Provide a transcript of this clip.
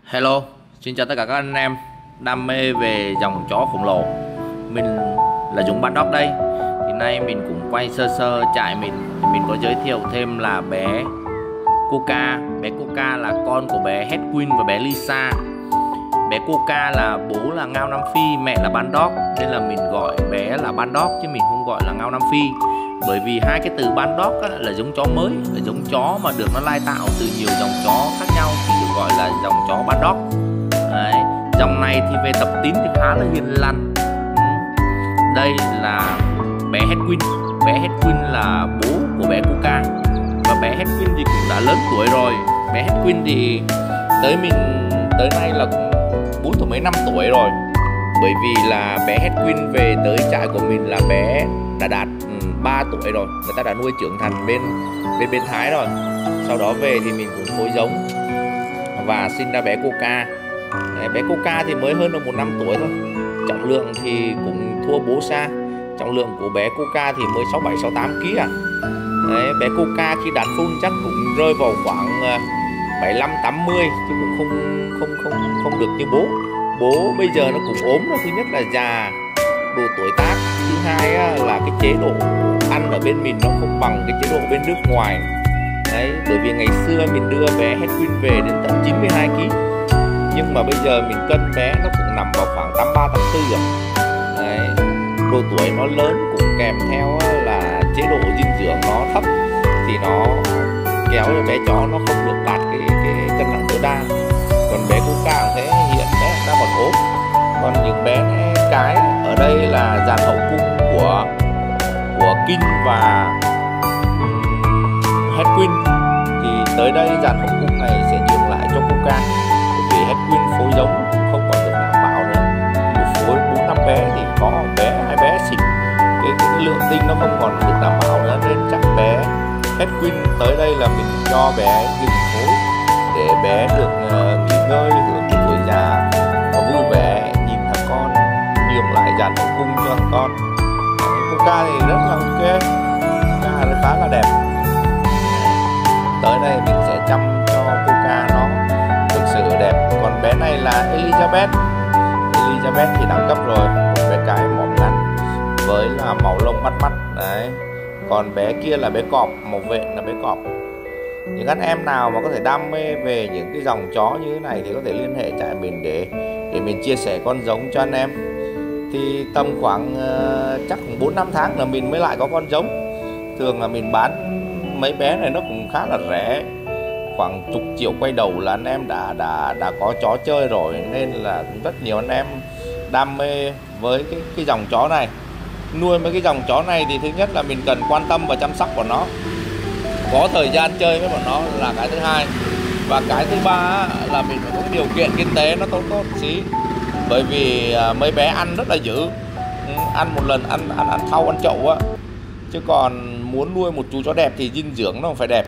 Hello, xin chào tất cả các anh em đam mê về dòng chó khổng lồ. Mình là Dũng Bắt Dog đây. Thì nay mình cũng quay sơ sơ trại mình có giới thiệu thêm là bé Coca. Bé Coca là con của bé Hedwig và bé Lisa. Bé Coca là bố là ngao Nam Phi, mẹ là Bulldog, nên là mình gọi bé là Bulldog chứ mình không gọi là ngao Nam Phi. Bởi vì hai cái từ Bulldog là giống chó mới, là giống chó mà được nó lai tạo từ nhiều dòng chó khác nhau thì được gọi là dòng chó Bulldog. Đấy, dòng này thì về tập tính thì khá là hiền lành. Đây là bé Hedwig. Bé Hedwig là bố của bé Coca. Và bé Hedwig thì cũng đã lớn tuổi rồi. Bé Hedwig thì tới nay là cũng 4 mấy năm tuổi rồi. Bởi vì là bé Hedwig về tới trại của mình là bé đã đạt 3 tuổi rồi. Người ta đã nuôi trưởng thành bên Thái rồi. Sau đó về thì mình cũng phối giống và sinh ra bé Coca. Bé Coca thì mới hơn được 1 năm tuổi thôi. Trọng lượng thì cũng thua bố xa. Trọng lượng của bé Coca thì mới 67-68 kg à. Đấy, bé Coca khi đàn phun chắc cũng rơi vào khoảng 75-80 chứ cũng không được như bố. Bố bây giờ nó cũng ốm. Thứ nhất là già, độ tuổi tác. Thứ hai là cái chế độ ăn ở bên mình nó không bằng cái chế độ bên nước ngoài. Đấy, bởi vì ngày xưa mình đưa bé Hedwig về đến tận 92 kg. Nhưng mà bây giờ mình cân bé nó cũng nằm vào khoảng 83-84 rồi. Đấy, độ tuổi nó lớn cũng kèm theo là chế độ dinh dưỡng nó thấp thì nó kéo cho bé chó nó không được đạt cái cân nặng tối đa. Còn bé Coca cũng thế, hiện bé ta còn ốm. Còn những bé cái ở đây là dàn hậu cung của King và Hedwig. Thì tới đây dàn hậu cung này sẽ nhường lại cho Coca. Bởi vì Hedwig phối giống không còn được đảm bảo nữa. Một phối 4-5 bé thì có bé 2 bé xịn. Cái lượng tinh nó không còn được đảm bảo nữa, nên chắc bé Hedwig tới đây là mình cho bé dừng phối để bé được nghỉ ngơi, hưởng cái tuổi già và vui vẻ, nhìn thằng con, nhường lại dàn hậu cung cho thằng con. Coca thì rất là ok, Coca khá là đẹp. Tới đây mình sẽ chăm cho Coca nó thực sự đẹp. Còn bé này là Elizabeth thì đẳng cấp rồi, một bé cái mỏm ngắn với là màu lông bắt mắt đấy. Còn bé kia là bé cọp, màu vện là bé cọp. Những anh em nào mà có thể đam mê về những cái dòng chó như thế này thì có thể liên hệ trại mình để mình chia sẻ con giống cho anh em. Thì tầm khoảng chắc 4-5 tháng là mình mới lại có con giống. Thường là mình bán mấy bé này nó cũng khá là rẻ, khoảng chục triệu quay đầu là anh em đã có chó chơi rồi. Nên là rất nhiều anh em đam mê với cái dòng chó này. Nuôi mấy cái dòng chó này thì thứ nhất là mình cần quan tâm và chăm sóc của nó, có thời gian chơi với bọn nó là cái thứ hai. Và cái thứ ba là mình phải có cái điều kiện kinh tế nó tốt xí. Bởi vì mấy bé ăn rất là dữ, ăn một lần ăn thau ăn chậu á. Chứ còn muốn nuôi một chú chó đẹp thì dinh dưỡng nó phải đẹp.